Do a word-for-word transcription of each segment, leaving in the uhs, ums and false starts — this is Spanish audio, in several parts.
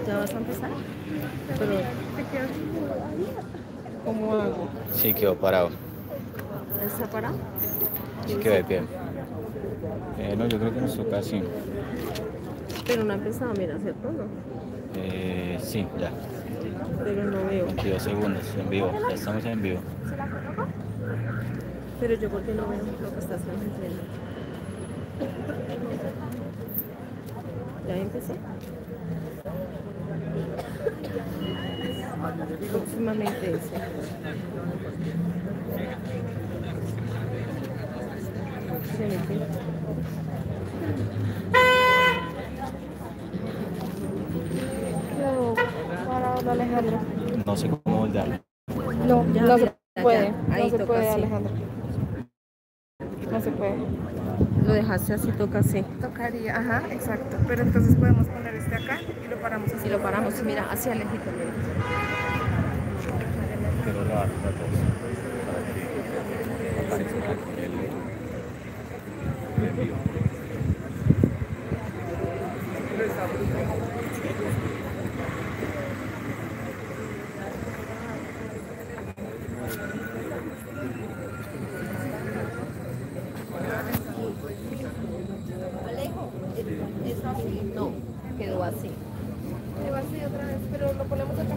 ¿Ya vas a empezar? Pero, ¿cómo hago? Sí, quedó parado. ¿Está parado? Sí, quedó de pie. Eh, no, yo creo que nos toca así. Pero no ha empezado, mira, ¿cierto? No. Eh, sí, ya. Pero no veo. veintidós segundos en vivo. Ya estamos en vivo. Pero yo porque no veo lo que está haciendo. ¿Ya empecé? Próximamente ese. Se mete. No, para Alejandro. No sé cómo voltearlo. No, Ya, no mira, se puede. ya. Ahí No se toca puede, así. Alejandro. No se puede. Lo dejaste así, toca así. Tocaría, ajá, exacto. Pero entonces podemos poner este acá y lo paramos así. Y lo paramos, mira, hacia lejito, mira. Quiero grabar los datos para que aparezca el, el en vivo. No, quedó así. Quedó así otra vez, pero lo ponemos acá.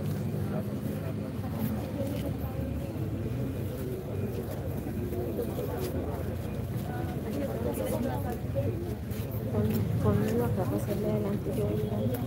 Ponlo acá para hacerle adelante, yo voy adelante.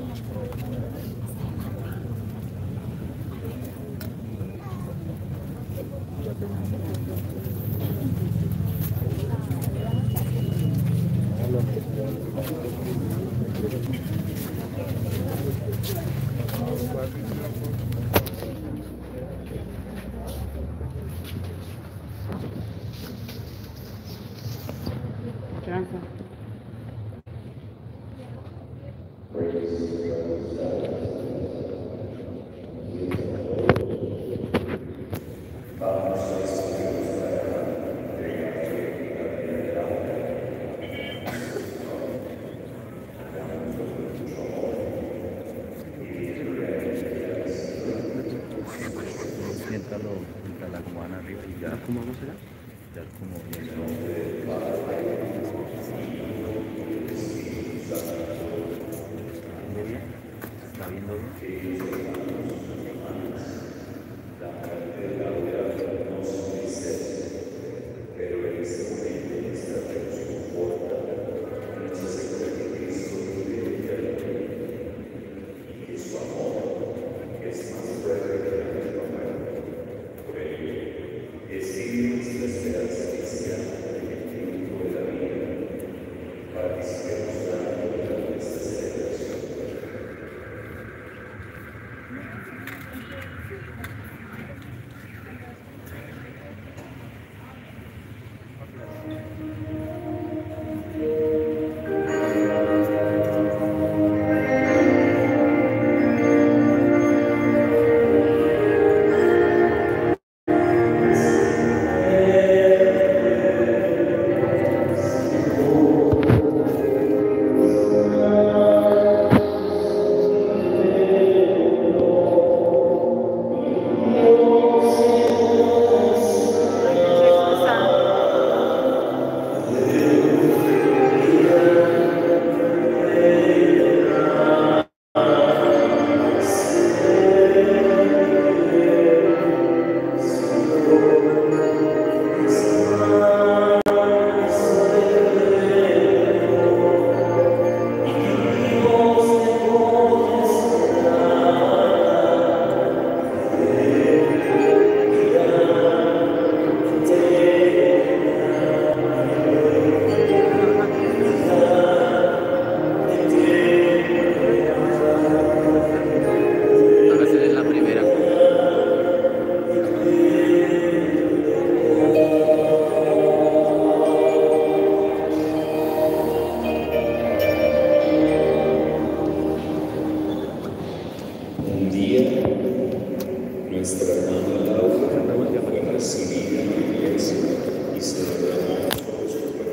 Mientras lo mientras la acomodan arriba y ya. ¿Cómo vamos allá? Ya como bien. ¿Está viendo bien?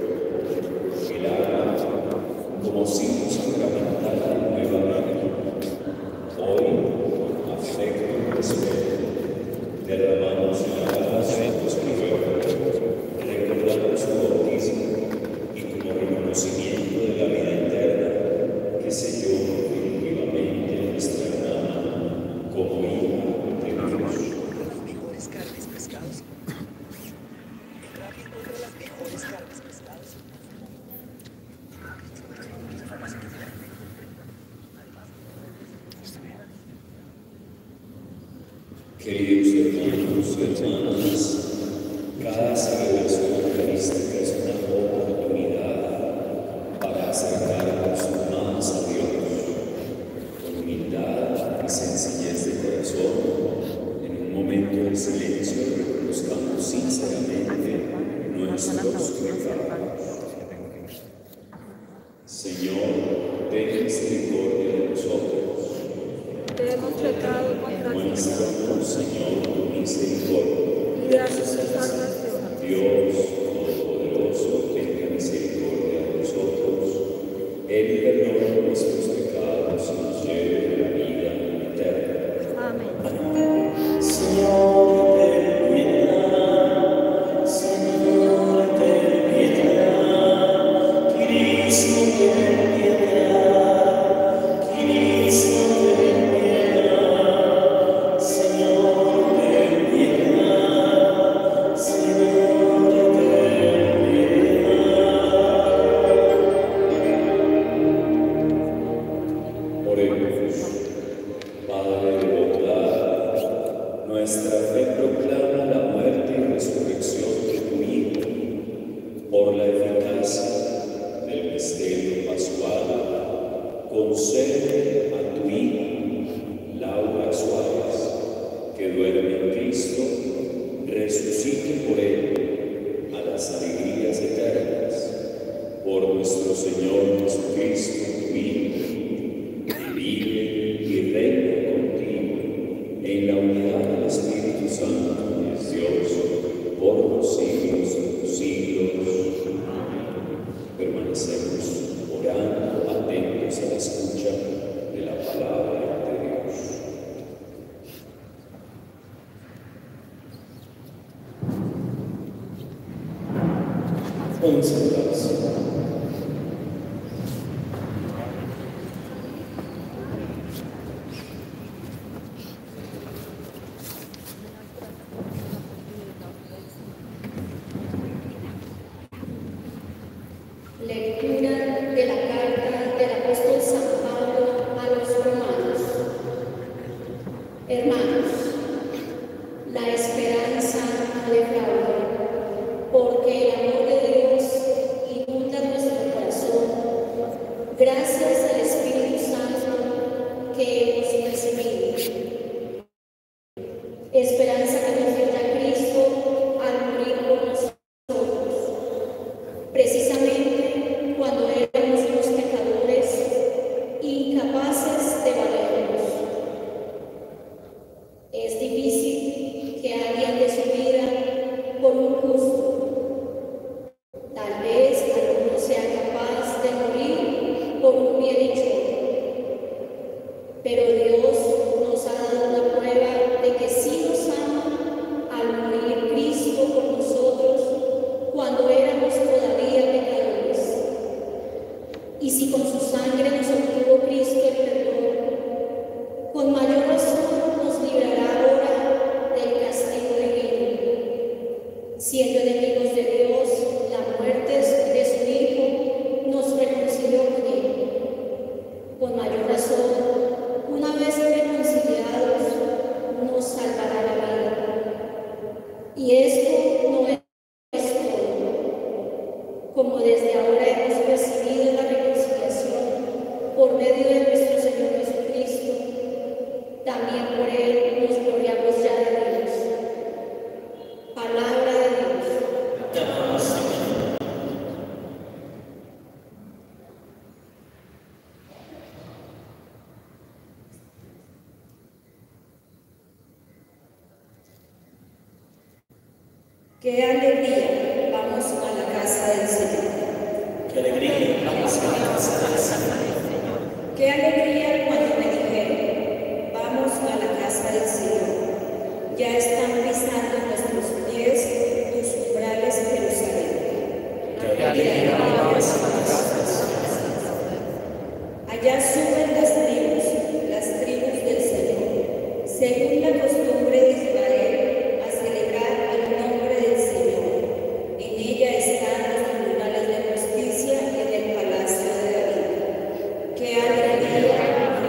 como signo sacramental nuevamente. Queridos hermanos y hermanas, cada celebración eucarística es una oportunidad para acercarnos más a Dios, con humildad y sencillez de corazón. En un momento de silencio reconozcamos sinceramente nuestros pecados. Señor, ten misericordia de nosotros. Te hemos pecado contra ti Muéstranos, Señor, tu misericordia. y danos tu salvación. Dios Todopoderoso, tenga misericordia de nosotros. Él perdona nuestros pecados y nos lleve a la vida eterna. Amén. Señor, ten piedad. Señor, ten piedad. Cristo, ten piedad. Cristo, ten piedad. Señor, ten piedad. Señor, ten piedad. Oremos. Padre de bondad, nuestra fe proclama la muerte y resurrección de tu Hijo. Por la eficacia del misterio pascual, concede a tu Hijo, Laura Suárez, que duerme en Cristo, resucite por él a las alegrías eternas. Por nuestro Señor Jesucristo, tu Hijo, que vive y reina contigo en la unidad del Espíritu Santo, y es Dios, por los siglos de los siglos. Permanecemos orando, atentos a la escucha de la palabra de Dios. Concentración. Lectura de la carta del apóstol San Pablo a los romanos. Hermanos, la esperanza no defrauda, porque el amor de Dios inunda nuestro corazón gracias al Espíritu Santo que hemos recibido. Esperanza que nos dio a Cristo al morir por nosotros, precisamente cuando éramos los pecadores, incapaces de valernos. Es difícil que alguien dé su vida por un justo. Tal vez alguno sea capaz de morir por un bienhechor. Pero Dios nos ha dado una prueba de que sí nos ama al morir Cristo por nosotros cuando éramos todavía pecadores. Y si con su sangre nos obtuvo Cristo el perdón, con mayor razón nos librará ahora del castigo divino. Siendo enemigos de Dios, la muerte de su Hijo nos reconcilió con Él. Con mayor razón, una vez reconciliados, nos salvará la vida. Y esto no es todo. Como desde ahora hemos recibido la reconciliación por medio de nuestro Señor Jesucristo, también por Él nos gloriamos ya de Dios. Palabra de Dios. ¡Qué alegría! Vamos a la casa del Señor. ¡Qué alegría! Vamos a la casa del Señor. ¡Qué alegría cuando me dijeron, vamos a la casa del Señor! Ya están pisando nuestros pies tus umbrales, Jerusalén. ¡Qué alegría! Vamos a la casa del Señor. Allá suben las tribus, las tribus del Señor, según la costumbre de Israel, a celebrar el nombre del Señor. En ella están los tribunales de justicia en el palacio de David. ¡Qué alegría!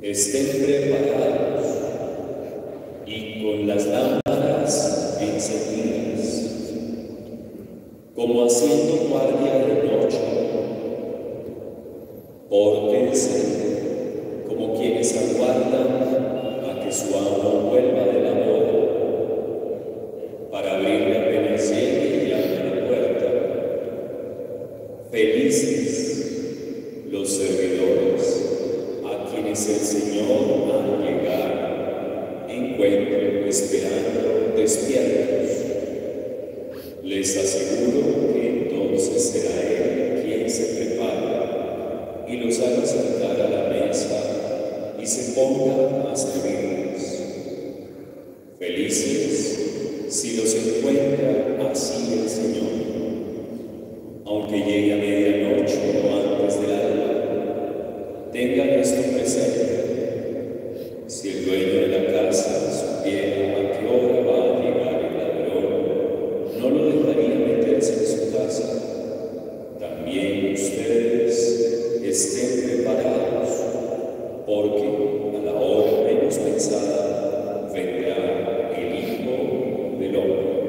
estén preparados y con las lámparas encendidas, como haciendo guardia de noche. Pórtense como quienes aguardan a que su amo vuelva de la boda, para abrirle apenas llegue y abra la puerta. Felices los servidores a quienes el Señor al llegar encuentre esperando despiertos. Les aseguro que entonces será Él quien se prepare y los haga sentar a la mesa y se ponga a servirles. Felices si los encuentra así el Señor, aunque llegue a medianoche o antes del alba. Tengan esto presente: si el dueño de la casa supiera a qué hora va a llegar el ladrón, no lo dejaría meterse en su casa. También ustedes estén preparados, porque a la hora menos pensada vendrá el Hijo del Hombre.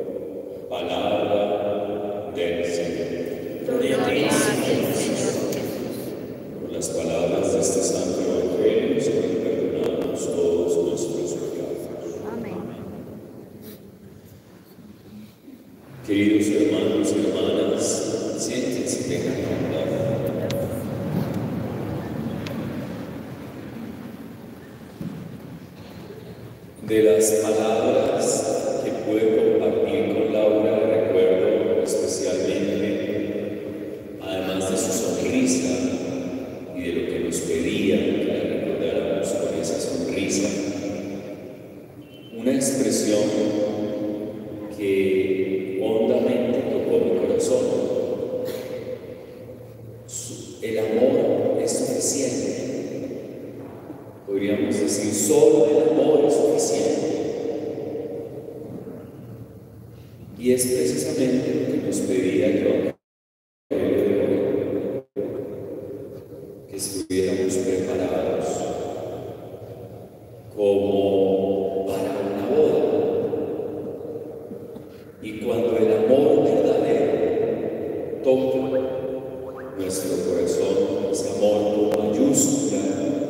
Palabra del Señor. Gloria a ti, Señor. Por las palabras de este santo Evangelio sean perdonados todos nuestros pecados. Amén. Queridos hermanos y hermanas, siéntense, tengan bondad. De las palabras que pude compartir con Laura, recuerdo especialmente, además de su sonrisa y de lo que nos pedía que la recordáramos con esa sonrisa, una expresión que hondamente tocó mi corazón. El amor es suficiente. Podríamos decir, solo el amor es suficiente. Y es precisamente lo que nos pedía yo, que estuviéramos preparados como para una boda. Y cuando el amor verdadero toca nuestro corazón, ese amor con mayúscula,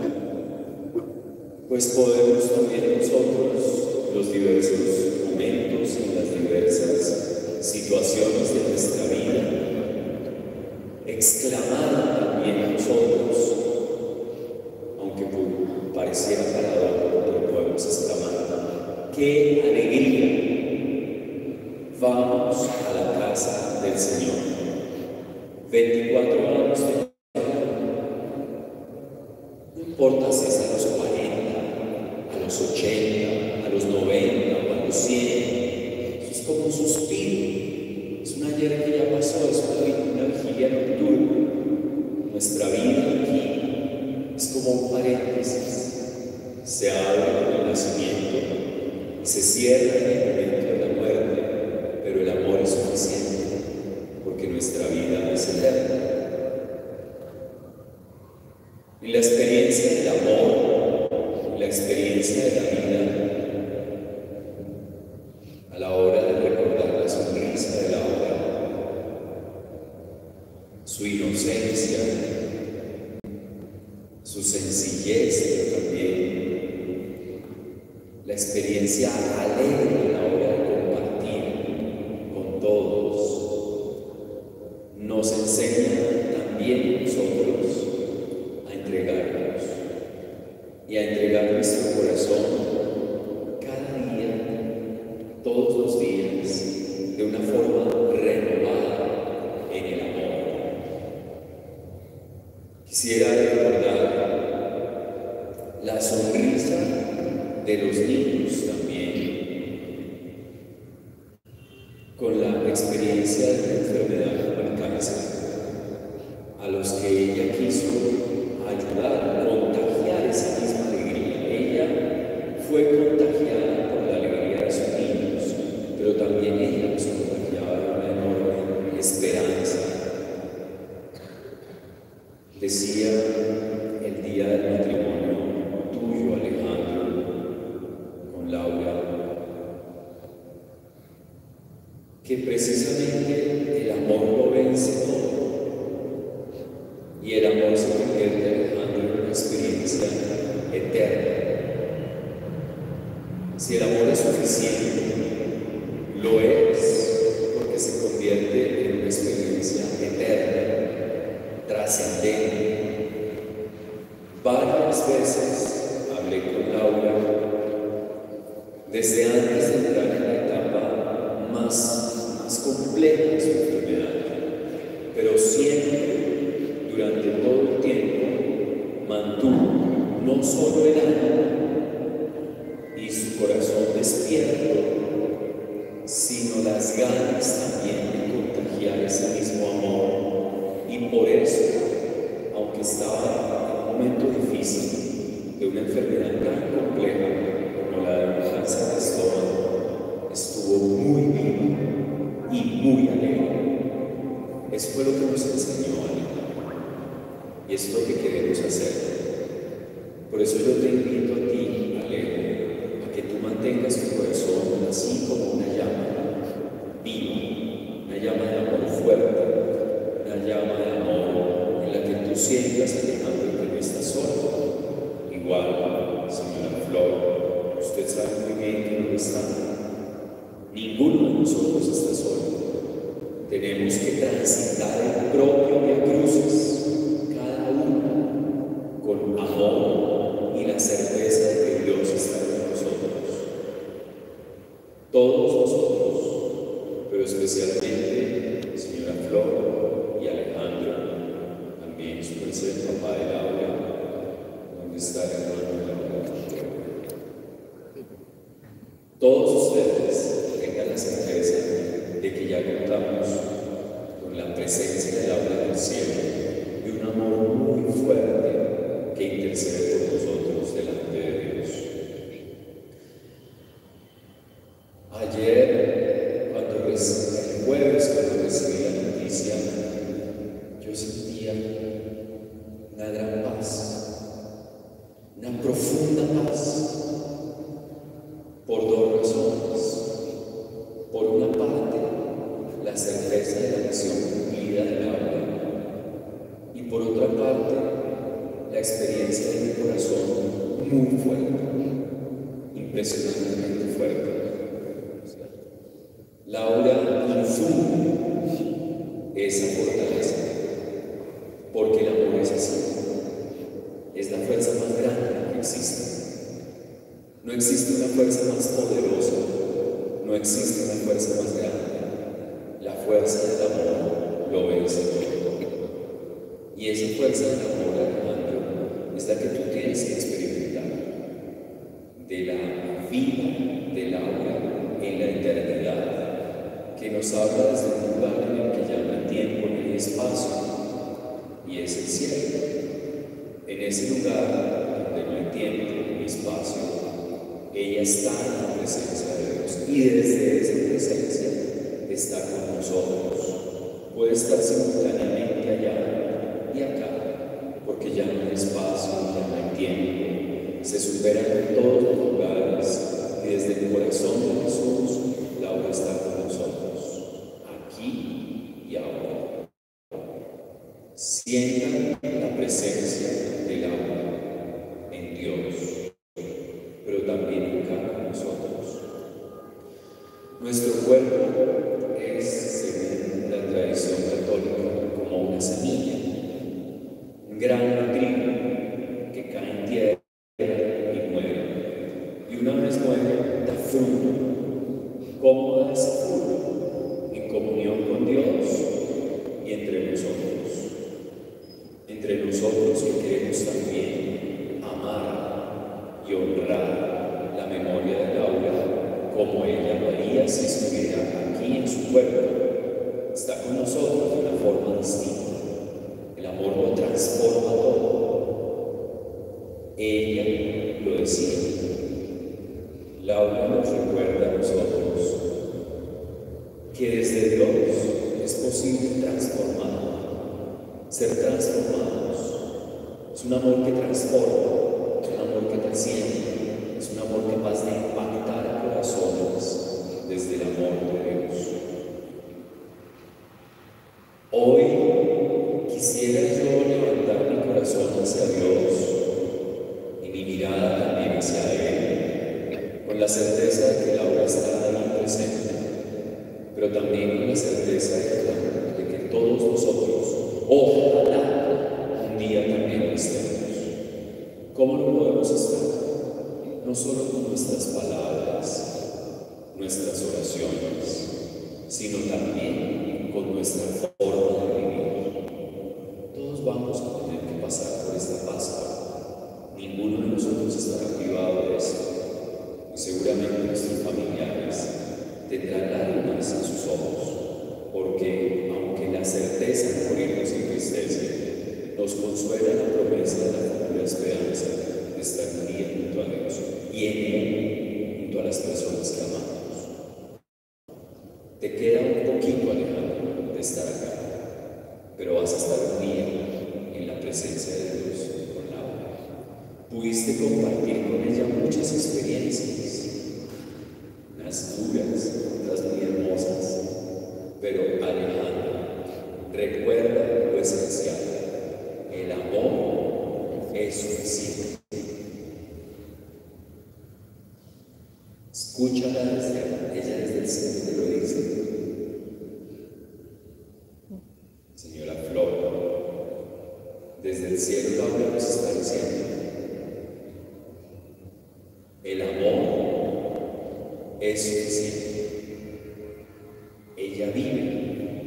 pues podemos también nosotros, los diversos momentos y las diversas situaciones de nuestra vida, exclamar también nosotros, aunque pareciera paradójico, pero podemos exclamar: ¡qué alegría! Vamos a la casa del Señor. veinticuatro años de no importa si es a los cuarenta, a los ochenta, a los noventa o a los cien, eso es como un suspiro, es un ayer que ya pasó, es una, una vigilia nocturna. Nuestra vida aquí es como un paréntesis, se abre con el nacimiento y se cierra en el momento de la muerte, pero el amor es suficiente, porque nuestra vida es eterna. Y la experiencia del amor, la experiencia de la vida, a la hora de recordar la sonrisa de la hora, su inocencia, su sencillez, pero también la experiencia alegre a la hora de compartir con todos, nos enseña también nosotros a entregarnos y a entregar nuestro corazón cada día, todos los días, de una forma renovada en el amor. Quisiera recordar la sonrisa de los niños también, con la experiencia de la enfermedad como el cáncer, a los que ella quiso ayudar, contagiar esa misma alegría. Ella fue contagiada por la alegría de sus niños, pero también ella nos contagiaba de una enorme esperanza. Decía el día del matrimonio con Laura, que precisamente el amor lo vence todo y el amor se convierte, Alejandro, en una experiencia eterna. Si el amor es suficiente, lo es porque se convierte en una experiencia eterna, trascendente. Varias veces hablé con Laura desde antes de entrar en la etapa más, más compleja de su enfermedad, pero siempre, durante todo el tiempo, mantuvo no solo el alma y su corazón despierto, sino las ganas también de contagiar ese mismo amor. Y por eso, aunque estaba en un momento difícil de una enfermedad tan compleja como la de un cáncer de estómago, estuvo muy viva y muy alegre. Eso fue lo que nos enseñó Ale, y es lo que queremos hacer. Por eso yo te invito a ti, Ale, a que tú mantengas tu corazón así como una llama viva, una llama de amor fuerte, una llama de amor en la que tú sientas, Alejandro, que no estás solo. Igual, señora Flor, usted sabe muy bien que no está. Ninguno de nosotros está solo. Tenemos que transitar el propio Vía Crucis, cada uno, con amor y la certeza de que Dios está con nosotros. Todos nosotros, pero especialmente señora Flor y Alejandro, también su merced, papá de Laura, donde está el hermano Laura. Todos ustedes tengan la certeza de que ya contamos con la presencia de Laura del cielo y un amor muy fuerte que intercede por nosotros delante de Dios. Ayer, cuando recibí, el jueves, cuando recibí la noticia, yo sentía una gran paz, una profunda paz, por dos razones. Por una parte, la certeza de la misión cumplida de Laura, y por otra parte, la experiencia de mi corazón muy fuerte, impresionantemente fuerte. Laura infunde esa fortaleza, porque el amor es así, es la fuerza más grande que existe. No existe una fuerza más poderosa, no existe una fuerza más grande. La fuerza del amor lo vence todo. Y esa fuerza del amor, Alejandro, es la que tú tienes que experimentar. De la vida de Laura en la eternidad, que nos habla desde un lugar en el que ya no hay tiempo ni espacio, y es el cielo. En ese lugar donde no hay tiempo ni espacio, ella está en la presencia de Dios, y desde esa presencia está con nosotros. Puede estar simultáneamente allá y acá, porque ya no hay espacio, ya no hay tiempo. Se superan en todos los lugares, y desde el corazón de Jesús, Laura está con nosotros, aquí y ahora. Sientan la presencia de Laura en Dios, pero también acá con nosotros. Nuestro cuerpo es, según la tradición católica, como una semilla, un grano de trigo que cae en tierra y muere. Y una vez muere, da fruto. ¿Cómo da ese fruto? En comunión con Dios y entre nosotros. Entre nosotros que queremos también amar y honrar la memoria de Laura, como ella lo haría si estuviera aquí en su cuerpo. Está con nosotros de una forma distinta. El amor lo transforma todo. Ella lo decía. Laura nos recuerda a nosotros que desde Dios es posible transformar, ser transformados. Es un amor que transforma, es un amor que trasciende, es Es un amor capaz de impactar corazones desde el amor de Dios. Hoy quisiera yo levantar mi corazón hacia Dios y mi mirada también hacia Él, con la certeza de que Laura está ahí presente, pero también con la certeza de que, de que todos nosotros, ojalá, un día también lo estemos. ¿Cómo no podemos estar? No solo con nuestras palabras, nuestras oraciones, sino también con nuestra forma de vivir. Todos vamos a tener que pasar por esta Pascua. Ninguno de nosotros estará privado de esto. Y seguramente nuestros familiares tendrán lágrimas en sus ojos, porque aunque la certeza de morir nos entristece, nos consuela la promesa de la futura esperanza de estar unidos junto a Dios y en Él, junto a las personas que amamos. Te queda un poquito, Alejandro, de estar acá, pero vas a estar un día en la presencia de Dios con Laura. Pudiste compartir con ella muchas experiencias, unas duras, otras muy hermosas, pero Alejandro, recuerda lo esencial: el amor es suficiente. Escúchala desde ella, desde el cielo te lo dice. Señora Flor, desde el cielo Laura nos está diciendo: el amor es suficiente. Ella vive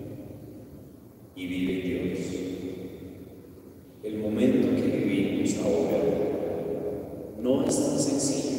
y vive en Dios. El momento que vivimos ahora no es tan sencillo,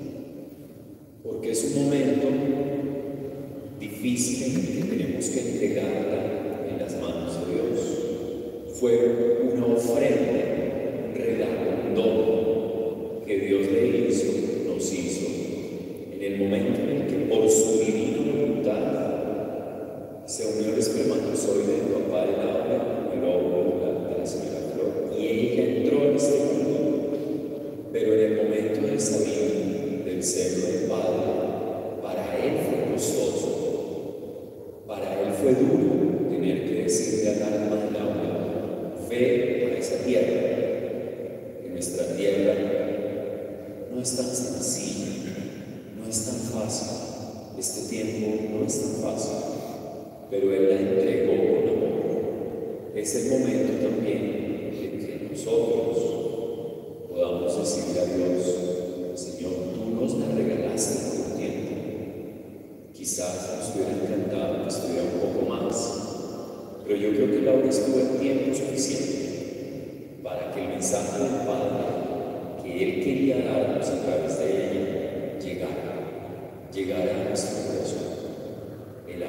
porque es un momento difícil en el que tenemos que entregarla en las manos de Dios. Fue una ofrenda, un regalo, un don que Dios le hizo, nos hizo, en el momento en el que por su divina voluntad se unió el espermatozoide del papá de Laura con el óvulo de la señora Flor, y ella entró en este mundo. Pero en el momento de salir del seno del Padre, para él fue costoso, para él fue duro tener que decirle al alma de Laura: ve a esa tierra, que nuestra tierra no es tan sencilla, no es tan fácil, este tiempo no es tan fácil, pero él la entregó con amor. Es el momento también en que nosotros podamos decirle a Dios: Señor, tú nos la regalaste por tiempo. Quizás nos hubiera encantado que estuviera un poco más, pero yo creo que Laura estuvo en tiempo suficiente para que el mensaje del Padre que Él quería darnos a través de ella llegara, llegara a nuestro corazón. El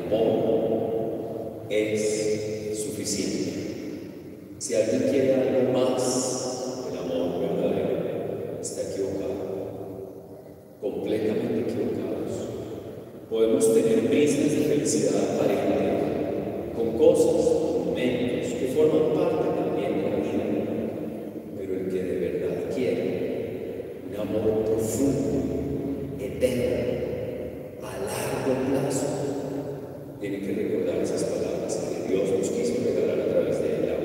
amor es suficiente. Si alguien quiere algo más del amor verdadero, está equivocado, completamente equivocados. Podemos tener brisas de felicidad aparente con cosas, con momentos que forman parte también de la vida, pero el que de verdad quiere un amor profundo, eterno, a largo plazo, tiene que recordar esas palabras que Dios nos quiso regalar a través de ella.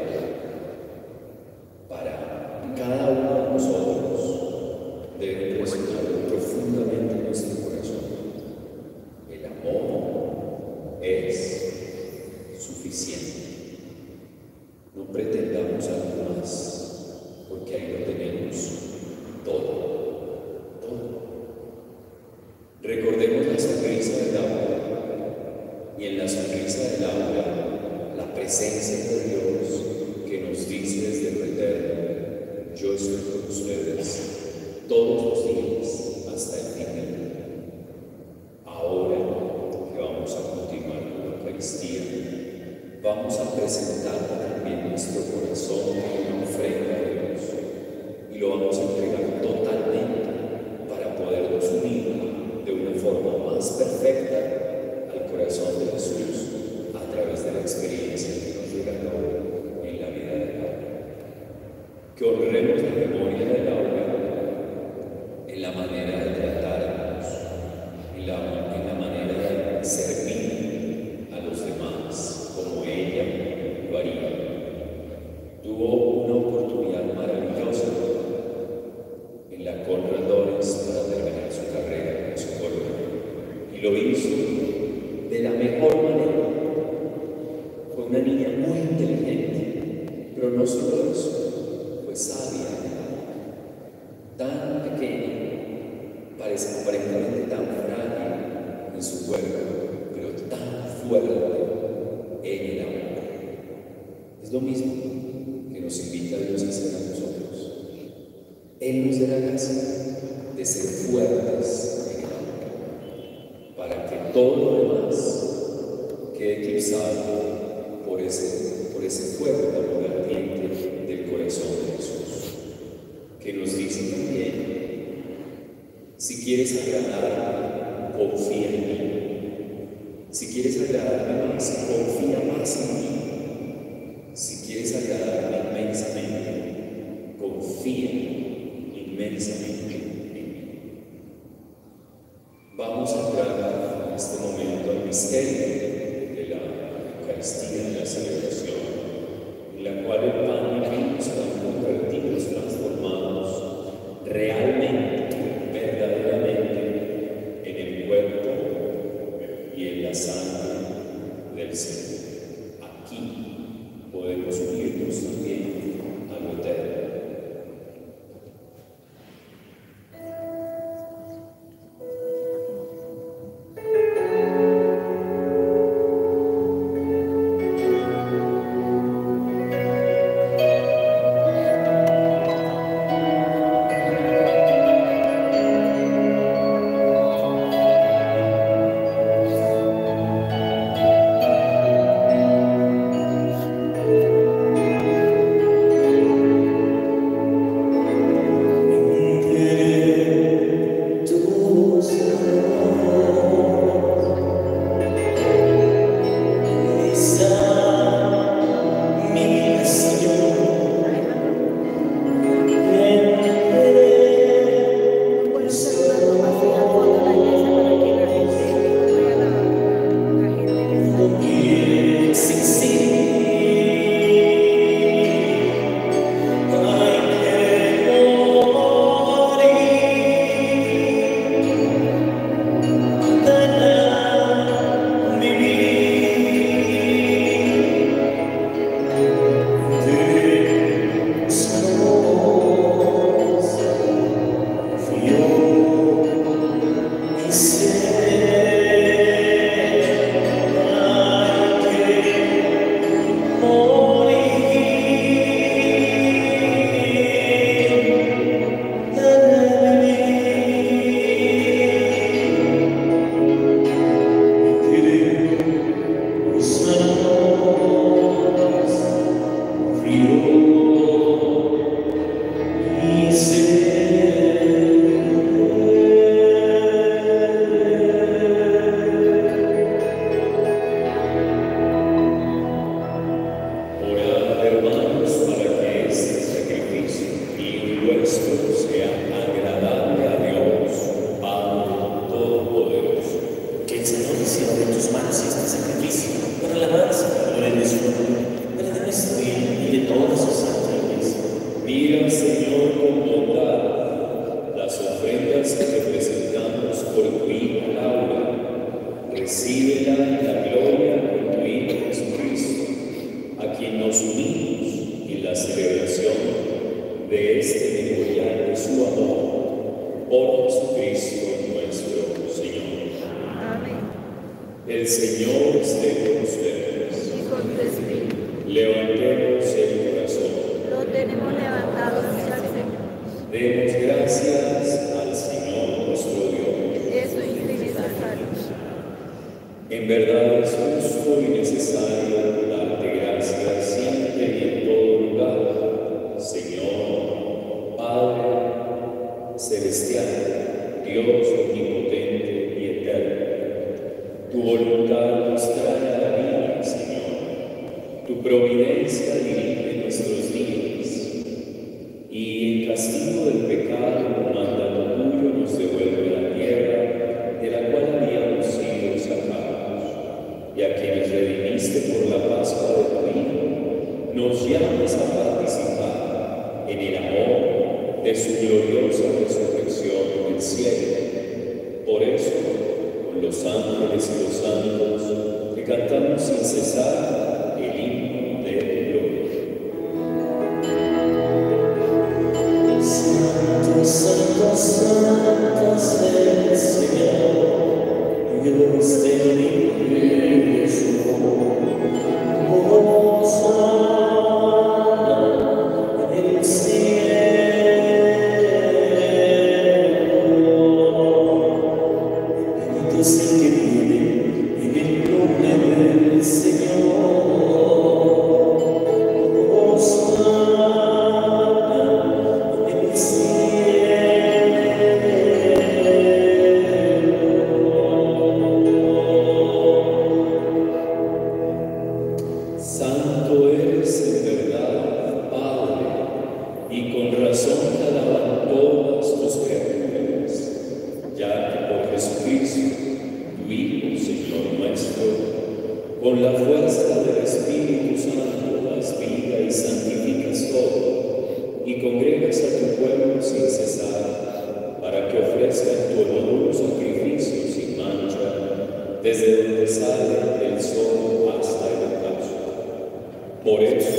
Para cada uno de nosotros debe resonar profundamente en nuestro corazón: el amor es suficiente. No pretendamos algo más, porque ahí lo tenemos todo, todo. Recordemos la sonrisa de Laura, y en la sonrisa de Laura la presencia de Dios que nos dice desde el eterno: yo estoy con ustedes todos los días hasta el fin del mundo. Ahora que vamos a continuar con la Eucaristía, vamos a presentar también nuestro corazón como una ofrenda a Dios, y lo vamos a entregar totalmente para podernos unir de una forma más perfecta al corazón de Jesús a través de la experiencia que nos regaló en la vida de Laura. Que honremos la memoria de Laura en la manera de tratarnos, en la, en la manera de servir a los demás, como ella lo haría. Tuvo una oportunidad maravillosa en la Conrad Lorenz para terminar su carrera en psicóloga, y lo hizo de la mejor manera. Fue una niña muy inteligente, pero no solo eso, fue sabia, tan pequeña, parece aparentemente tan frágil en su cuerpo, pero tan fuerte en el amor. Es lo mismo que nos invita Dios a hacer a nosotros. Él nos da la gracia de ser fuertes en el amor, para que todo lo demás quede eclipsado por ese, por ese fuego amor ardiente del corazón de Jesús, que nos dice también: si quieres agradarme, confía en mí. Si quieres agradarme más, confía más en mí. Si quieres agradarme inmensamente, confía inmensamente en mí. Vamos a entrar en este momento al misterio de la Eucaristía, de la celebración, en la cual el pan y el vino serán convertidos, transformados realmente, verdaderamente, en el cuerpo y en la sangre del Señor. Aquí podemos unirnos también a lo eterno. El Señor esté con ustedes. Y con tu espíritu. Levantemos el corazón. Lo tenemos levantado hacia el Señor. Demos gracias al Señor nuestro Dios. Eso es necesario. En verdad es justo y necesario darte gracias siempre y en todo lugar, Señor, Padre celestial, Dios omnipotente y eterno. Tu voluntad nos trae a la vida, Señor. Tu providencia dirige nuestros días. Y en castigo del pecado, un mandato tuyo nos participar en el amor de su gloriosa resurrección en el cielo. Por eso, con los ángeles y los santos, te cantamos sin cesar el himno de gloria. Santo, santo, santo es el Señor, Dios del universo. Con la fuerza del Espíritu Santo das vida y santificas todo, y congregas a tu pueblo sin cesar, para que ofrezca en tu honor un sacrificio sin mancha, desde donde sale el sol hasta el ocaso. Por eso,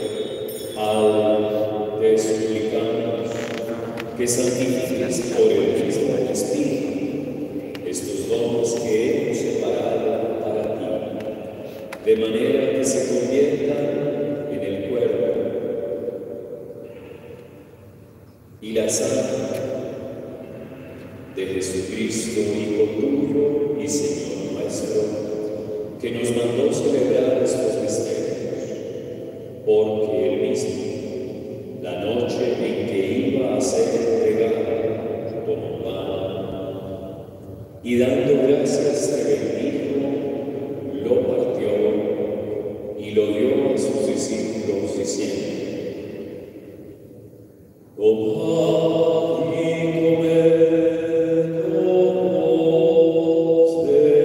ahora te suplicamos que santifiques por el mismo Espíritu estos dones que hemos separado para ti, de manera que se conviertan en el cuerpo y la sangre de Jesucristo, Hijo tuyo y Señor nuestro, que nos mandó celebrar estos misterios, porque Él mismo, la noche en que iba a ser entregado, tomó pan y dando gracias te bendijo, lo partió y lo dio a sus discípulos diciendo: tomad y comed todos de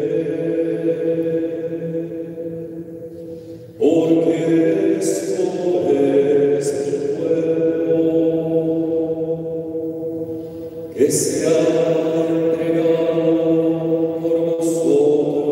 él, porque esto es mi cuerpo, que será entregado por vosotros.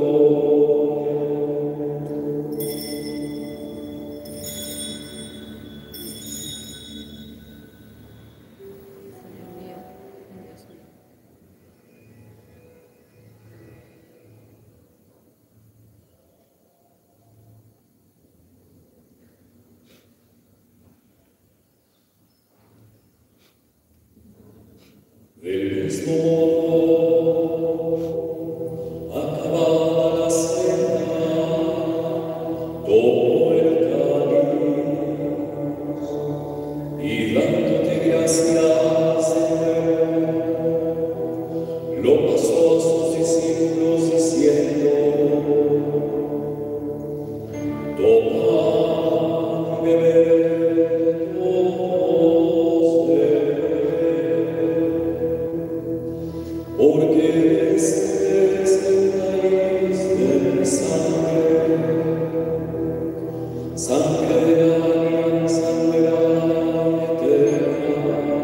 Del mismo modo, acabada la cena, tomó el cáliz y dándote gracias de nuevo, lo pasó a sus discípulos diciendo: tomad y bebed todos de él, porque este es el cáliz de mi sangre, sangre de la alianza nueva y eterna,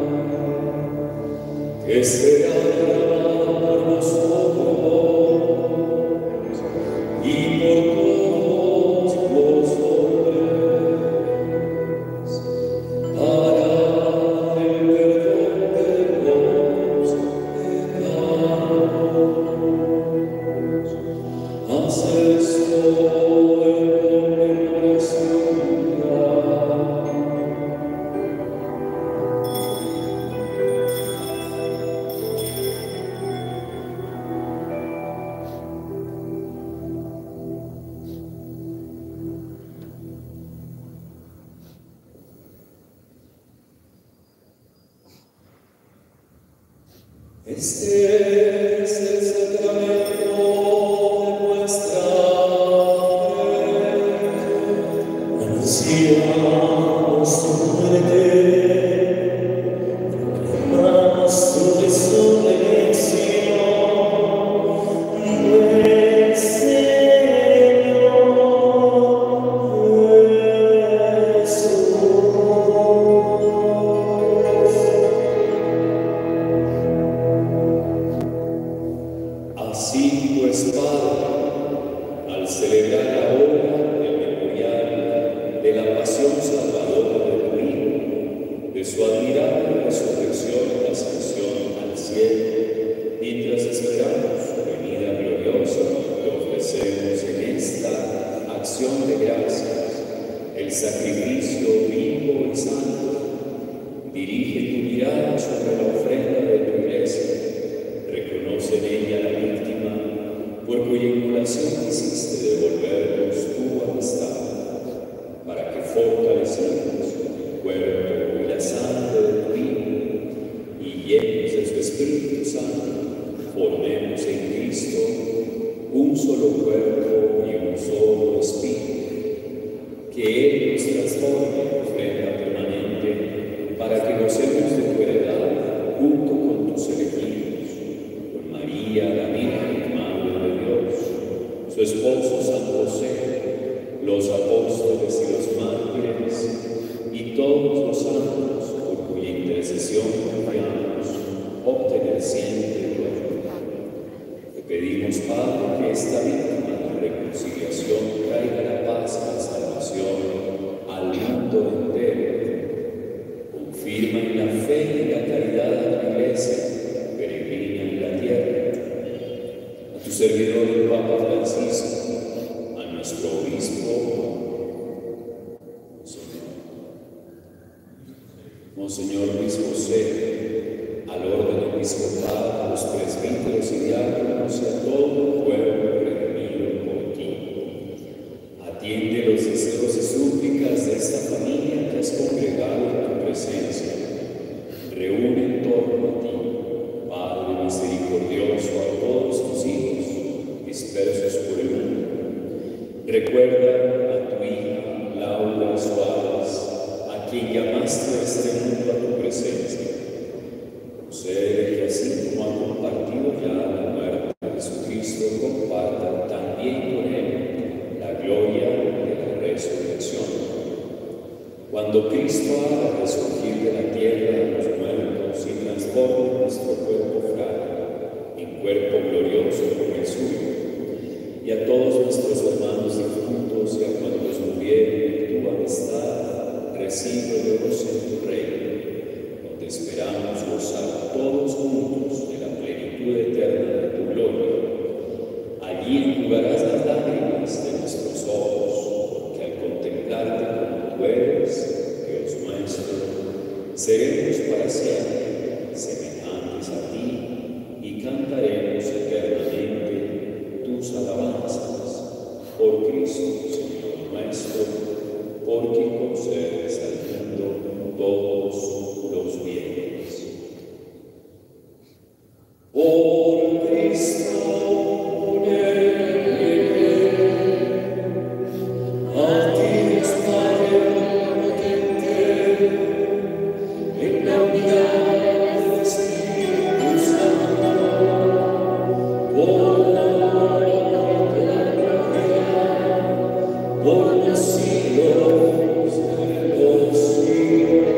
que será derramada por nosotros y por todos los hombres, para el perdón de los pecados. Haz esto en conmemoración mía. Este es el sacramento de nuestra fe. Anunciamos tu muerte, proclamamos tu resurrección. Ven, Señor Jesús. Dirige tu mirada sobre la ofrenda de tu iglesia. Reconoce en ella la víctima por cuya inmolación quisiste devolvernos tu amistad, para que fortalecidos el cuerpo y la sangre de tu Hijo y llenos de su Espíritu Santo, formemos en Cristo un solo cuerpo y un solo espíritu, que Él nos transforme en ofrenda permanente para que gocemos de tu heredad junto con tus elegidos, con María, la Virgen Madre de Dios, su esposo San José, los apóstoles y los mártires y todos los santos por cuya intercesión confiamos obtener siempre gloria. Te pedimos, Padre, que esta víctima de reconciliación traiga la paz y la salvación al mundo entero. Confirma en la fe y la caridad a la Iglesia peregrina en la tierra. A tu servidor el Papa Francisco, a nuestro obispo, Monseñor Luis José, al orden episcopal, a los presbíteros y diáconos y a todo el pueblo redimido por ti. Atiende los deseos y súplicas de esta familia que has congregado en tu presencia. Reúne en torno a ti, Padre misericordioso, a todos tus hijos dispersos por el mundo. Recuerda a tu hija Laura Suárez, a quien llamaste a este mundo a tu presencia. Concede que así como ha compartido ya la muerte de Jesucristo, comparta también con Él la gloria de la resurrección. Cuando Cristo haga resurgir de la tierra a los muertos y transforme nuestro cuerpo frágil en cuerpo glorioso como el suyo, y a todos nuestros hermanos difuntos y a cuantos murieron en tu amistad, recíbelos en tu reino, donde esperamos gozar todos juntos de la plenitud eterna de tu gloria. Allí enjugarás las lágrimas de nuestros ojos, porque al contemplarte como tú eres, Dios nuestro, seremos para siempre semejantes a ti y cantaremos eternamente tus alabanzas. Por Cristo, Señor nuestro, por quien concedes al mundo todos los bienes. Por Cristo, a ti Dios Padre omnipotente, en la unidad del Espíritu Santo, por la gloria de la gloria, por los siglos de los siglos.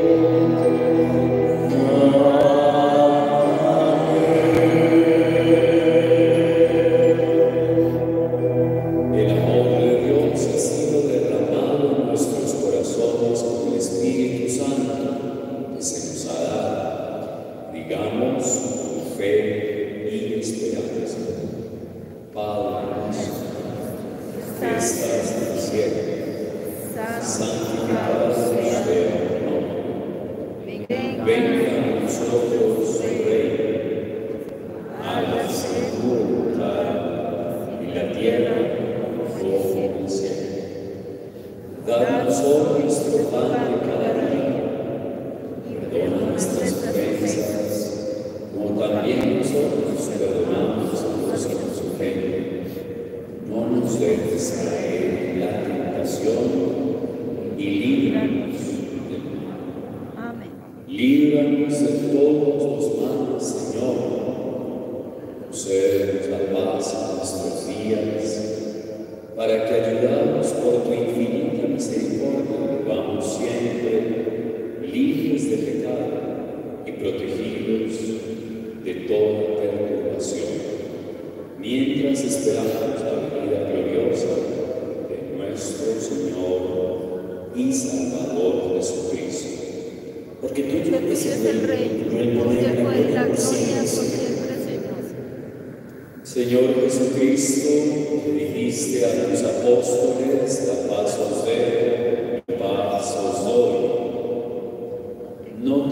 El amor de Dios ha sido derramado en nuestros corazones con el Espíritu Santo que se nos ha dado. Digamos con fe y esperanza: Padre nuestro, que estás en el cielo, santificado sea tu nombre. Venga a nosotros tu reino. Hágase tu voluntad en la tierra como en el cielo. Danos hoy nuestro pan de cada día. Perdona nuestras ofensas, como también nosotros perdonamos a los que nos ofenden. No nos dejes caer en la tentación y líbranos del mal. Amén. Líbranos de todos los males, Señor. Concédenos la paz en nuestros días, para que, ayudados por tu infinita misericordia, vivamos siempre libres de pecado y protegidos de toda perturbación, mientras esperamos la venida gloriosa de nuestro Señor y Salvador Jesucristo. Porque tuyo es el reino, el poder y la gloria por siempre, Señor. Señor Jesucristo, que dijiste a tus apóstoles: la paz os dejo, mi paz os doy. No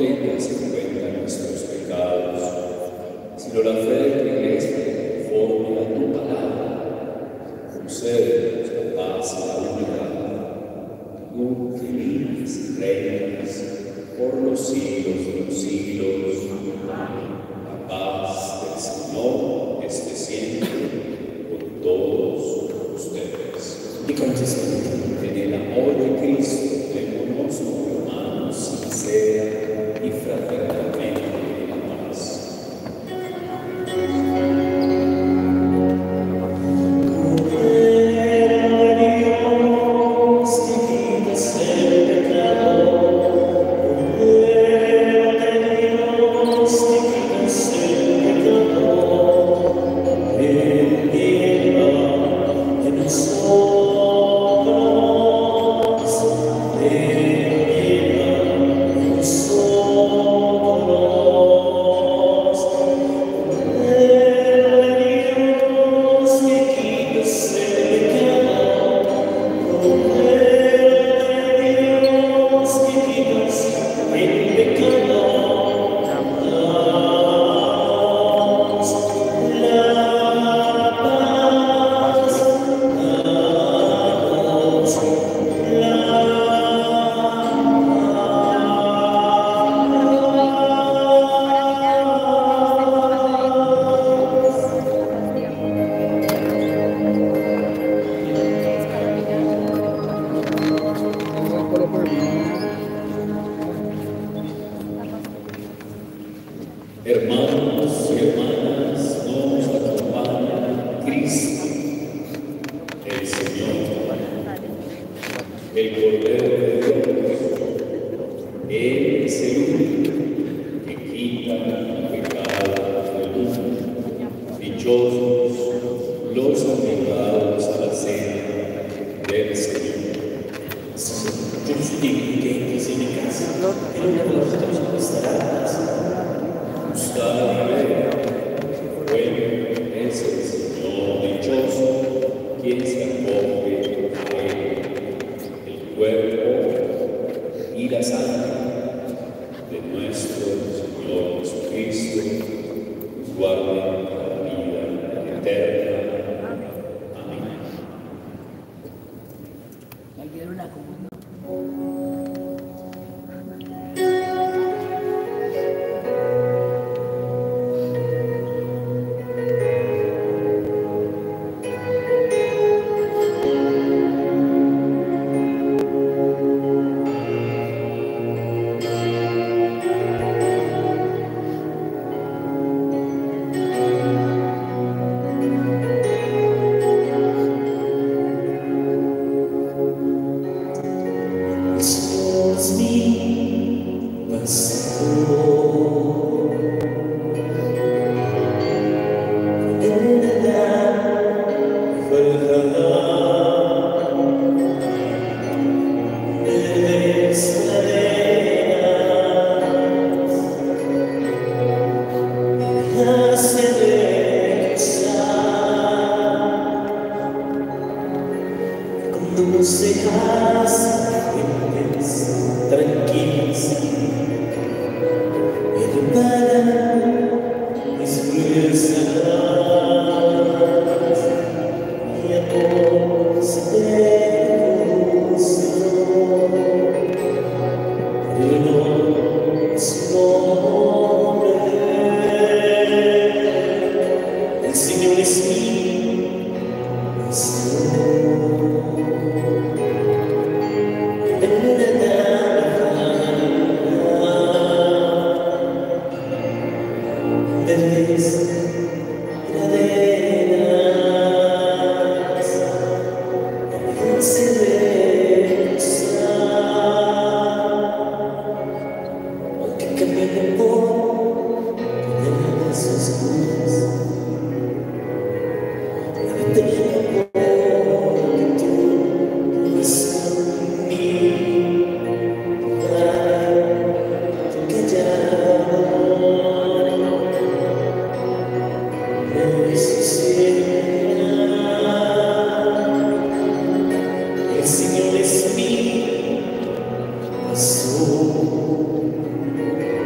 tengas en cuenta nuestros pecados, sino la fe de tu Iglesia conforme a tu palabra. Concédenos la paz y la unidad. Tú que vives y reinas por los siglos de los siglos. La paz del Señor esté siempre con todos ustedes. Y con tu espíritu. En el amor de Cristo, démonos como hermanos sincera y fraternalmente la paz. Hermanos y hermanas, nos acompaña Cristo, el Señor, el Cordero de Dios. Él es el único que quita el pecado del mundo. Dichosos los invitados a la cena del Señor. Yo no soy digno que entres en mi casa, pero una de vosotros no estará. Buscad y ver, bueno es el Señor, dichoso quien se acoge a Él. El cuerpo y la sangre de nuestro Señor Jesucristo nos guarden para la vida eterna. Amén. Señor es mi pastor.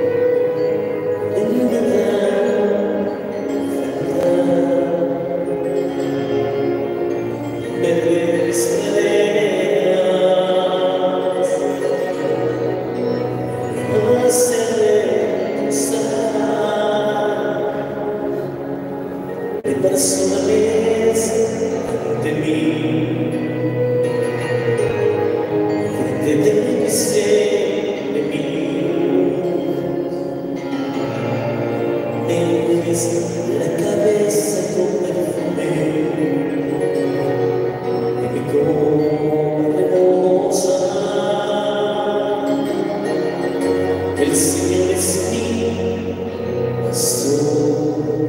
personales ante mí, frente de mi ser, de mí, me unges la cabeza con perfume, y mi copa rebosa. El Señor es mi pastor.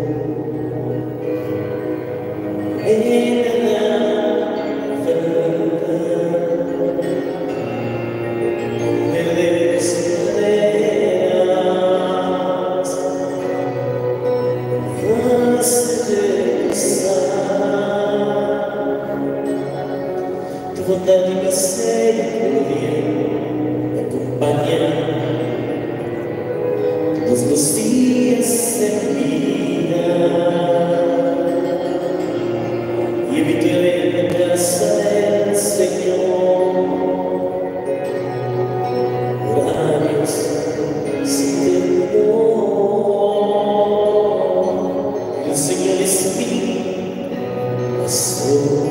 Bondad y misericordia me acompañan todos los días de mi vida, y habitaré en la casa del Señor por años sin término. El Señor es mi pastor.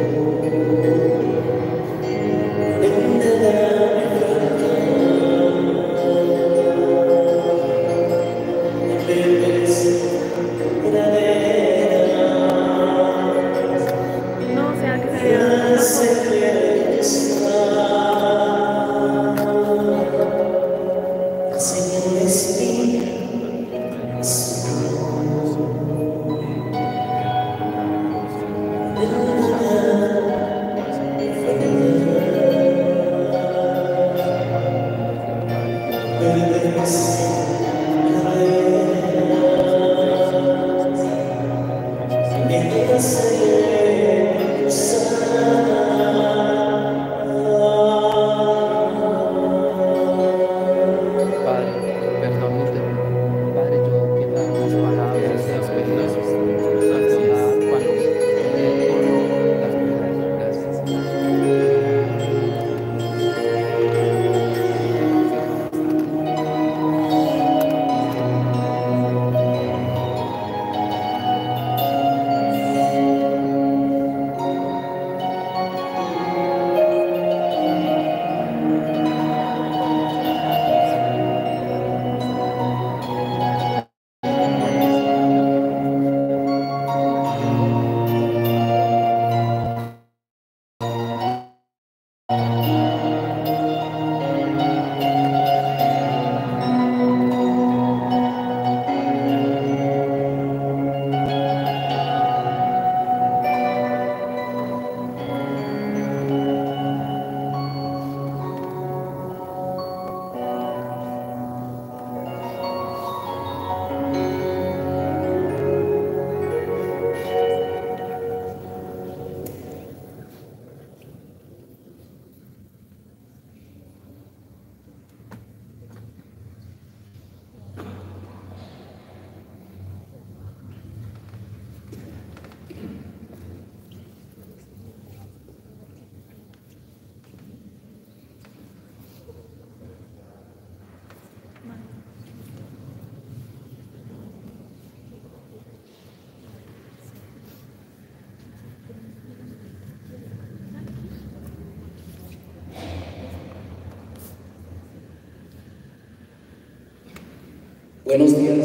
Buenos días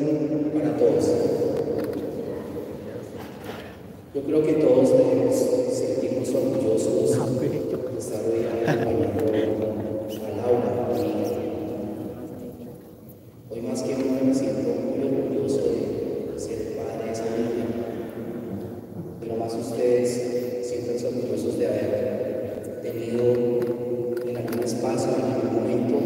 para todos. Yo creo que todos debemos sentirnos orgullosos de estar hoy acompañando a Laura. Hoy más que nunca me siento muy orgulloso de ser el padre de esa niña. Pero más ustedes siéntanse orgullosos de haber tenido en algún espacio, en algún momento,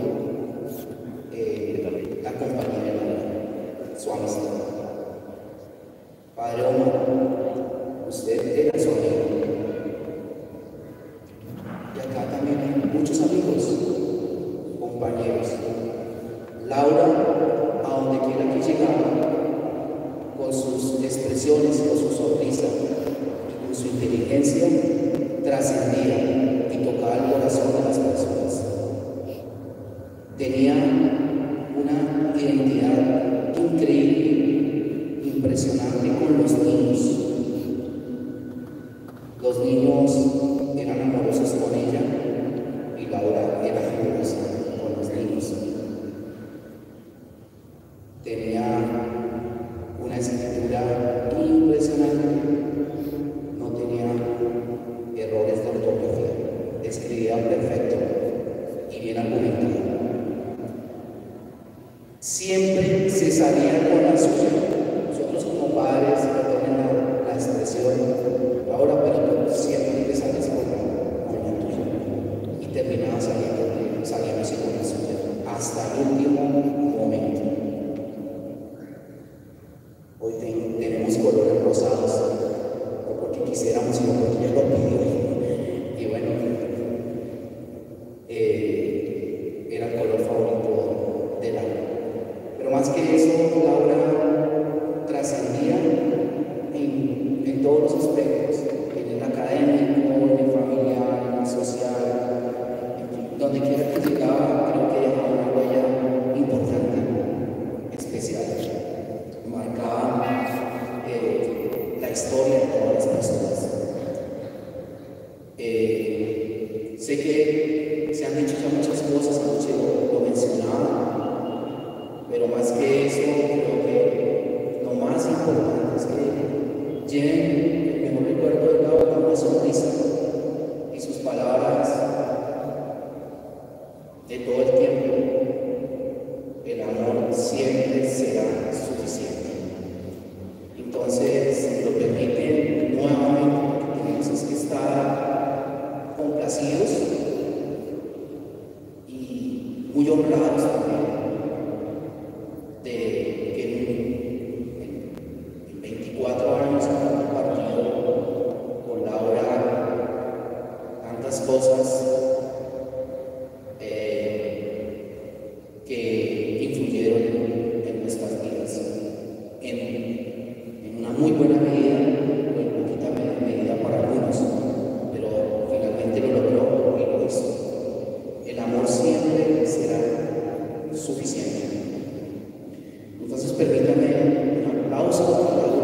eh, la compañía de su amistad. Padre Omar, usted era su amigo. Y acá también hay muchos amigos, compañeros. Laura, a donde quiera que llegara, con sus expresiones, con su sonrisa, con su inteligencia, trascendía y tocaba el corazón de las personas. Tenía una identidad increíble, impresionante con los niños. Los niños eran amorosos con ella y Laura era amorosa con los niños. Tenía una escritura impresionante, no tenía errores de ortografía, escribía perfecto y bien argumentado. Siempre se salía con la suya. Nosotros como padres, perdonen la, la expresión, ahora pero siempre te sales con la, con la tuya y terminaba saliendo, saliéndose con la suya hasta el último momento. Hoy ten, tenemos colores rosados, o porque quisiéramos, sino porque ella lo pidió. Y bueno, eh, era el color favorito de Laura. Pero más que eso, Laura trascendía en, en todos los aspectos, en el académico, en el familiar, en el social, donde quiera que llegaba, creo que dejaba una huella importante, especial. Marcaba eh, la historia de todas las personas. Eh, sé que se han dicho ya muchas cosas, anoche lo, lo mencionaba, pero más que eso, creo que lo más importante es que lleven el mejor recuerdo de Laura con una sonrisa y sus palabras de todo el tiempo. El amor siempre será suficiente. Entonces, si lo permiten, nuevamente, lo que tenemos es que estar complacidos y muy honrados también de que en, en, en veinticuatro años han compartido con Laura tantas cosas eh, que influyeron en, en nuestras vidas, en, en una muy buena medida, o en poquita medida para algunos, pero finalmente lo logró y lo hizo. El amor siempre será suficiente. Entonces permítame un aplauso para Laura.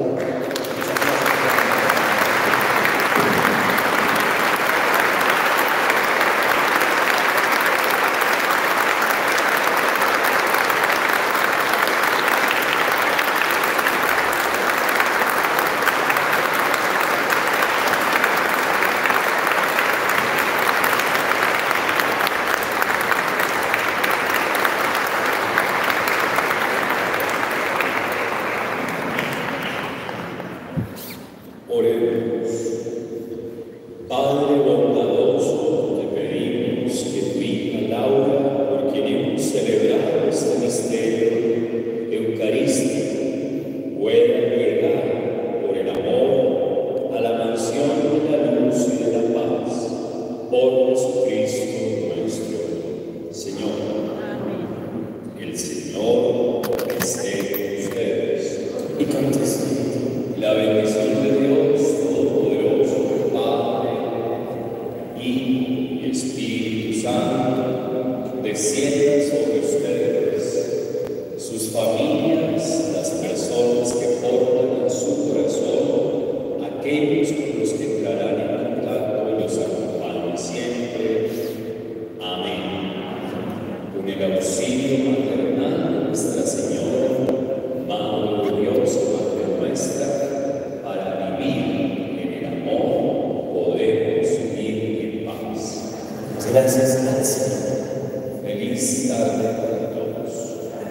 Oremos. Padre bondadoso, te pedimos que tu hija Laura, por quien hemos celebrado este misterio eucarístico, pueda llegar por el amor a la mansión de la luz y de la paz, por Jesucristo nuestro Señor. Amén. El Señor esté con ustedes y con ustedes. La bendición de Dios Todopoderoso, Padre, Hijo y Espíritu Santo, descienda sobre ustedes, sus familias, las personas que portan en su corazón, aquellos con los que entrarán en contacto y los acompañen siempre. Amén. Con el auxilio maternal de Nuestra Señora, Madre de Dios, Madre nuestra, para vivir en el amor, podemos vivir en paz. Gracias, gracias. Feliz tarde para todos.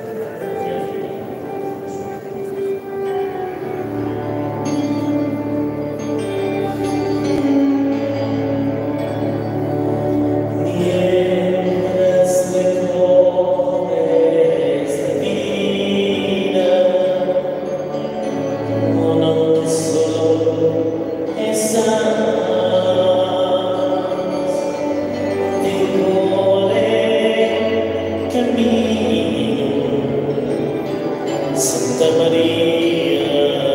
Santa María,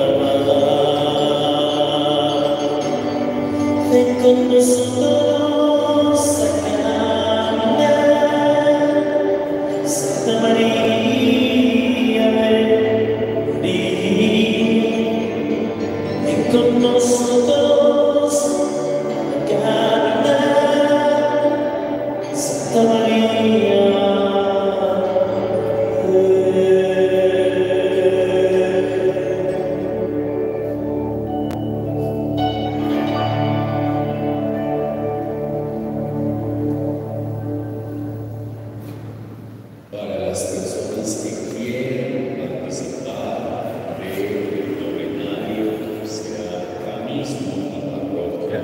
ven con nosotros a caminar. Santa María, ven,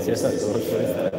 Gracias a todos por estar